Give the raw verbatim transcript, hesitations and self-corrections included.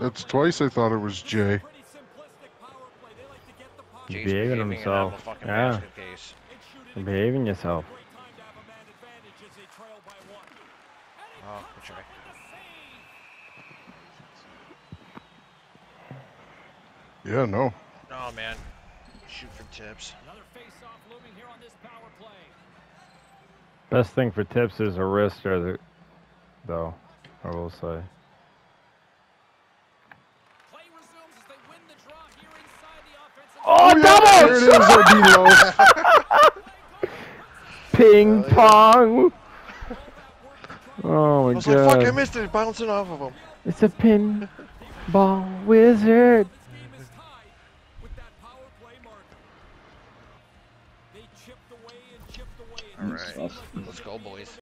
That's twice I thought it was Jay. Jay's Behaving behaving himself. and I'm a fucking Yeah. basket case. You're behaving yourself. Oh, good try. Yeah, no. Oh man, shoot for tips. Best thing for tips is a wrist or the, though, I will say. Oh, There it double! is, Odilo. Ping Oh, yeah. pong! Oh I my was like, fuck, I god. missed it, bouncing off of him. It's a pin ball wizard. All right, let's go, boys.